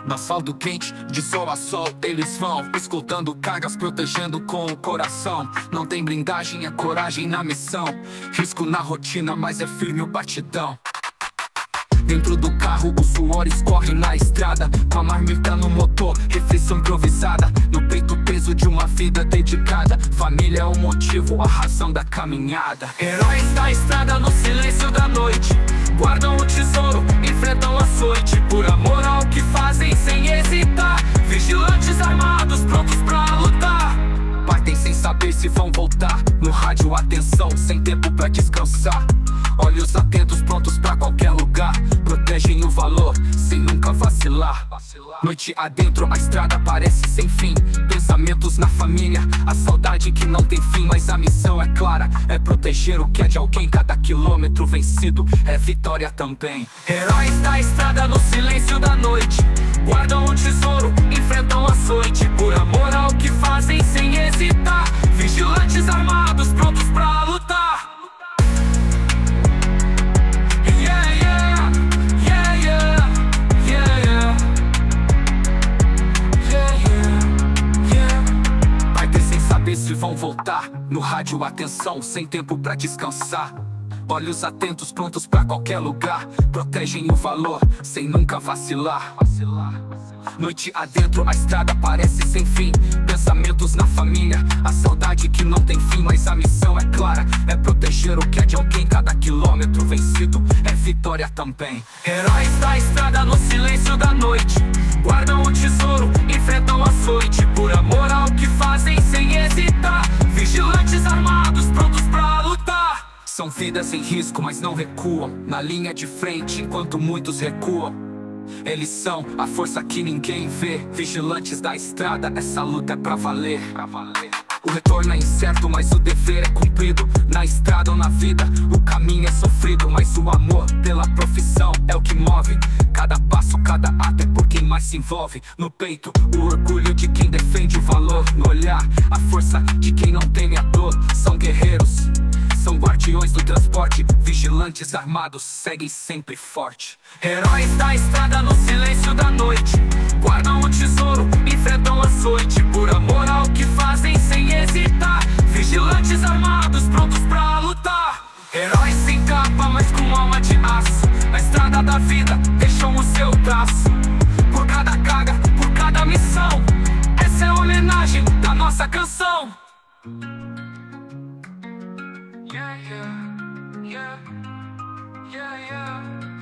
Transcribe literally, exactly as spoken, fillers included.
No asfalto quente, de sol a sol, eles vão escoltando cargas, protegendo com o coração. Não tem blindagem, é coragem na missão. Risco na rotina, mas é firme o batidão. Dentro do carro o suor escorre na estrada, com a marmita no motor, refeição improvisada. No peito o peso de uma vida dedicada. Família é o motivo, a razão da caminhada. Heróis da estrada no silêncio da noite, guardam o tesouro, enfrentam a açoite. Por amor ao que fazem sem hesitar, vigilantes armados prontos pra lutar. Partem sem saber se vão voltar, no rádio atenção, sem tempo pra descansar. Olhos atentos prontos pra qualquer lugar, protegem o valor sem nunca vacilar. Noite adentro a estrada parece sem fim, pensamentos na família, a saudade que não tem fim. Mas a missão é clara, é proteger o que é de alguém. Cada quilômetro vencido é vitória também. Heróis da estrada no silêncio da noite, guardam o tesouro, enfrentam a açoite. Por amor ao que fazem sem hesitar, vigilantes armados prontos pra lutar. Se vão voltar, no rádio atenção, sem tempo pra descansar. Olhos atentos prontos pra qualquer lugar, protegem o valor sem nunca vacilar. Noite adentro a estrada parece sem fim, pensamentos na família, a saudade que não tem fim. Mas a missão é clara, é proteger o que é de alguém. Cada quilômetro vencido é vitória também. Heróis da estrada no silêncio da noite, guardam o tesouro, enfrentam a açoite. Por amor ao que fazem sem hesitar, vigilantes armados prontos pra lutar. São vidas em risco, mas não recuam, na linha de frente enquanto muitos recuam. Eles são a força que ninguém vê, vigilantes da estrada, essa luta é pra valer. O retorno é incerto, mas o dever é cumprido. Na estrada ou na vida, o caminho é sofrido, mas o amor pela profissão é o que move. Cada passo, cada ato é por quem mais se envolve. No peito, o orgulho de quem defende o valor. No olhar, a força de quem não teme a dor. São guerreiros, são guardiões do transporte, vigilantes armados, seguem sempre forte. Heróis da estrada no silêncio da noite, guardam o tesouro, enfrentam a açoite. Por amor ao que fazem sem hesitar, vigilantes armados prontos pra lutar. Heróis sem capa, mas com alma de aço, na estrada da vida deixam o seu traço. Por cada carga, por cada missão, essa é a homenagem da nossa canção. Yeah, yeah, yeah, yeah, yeah.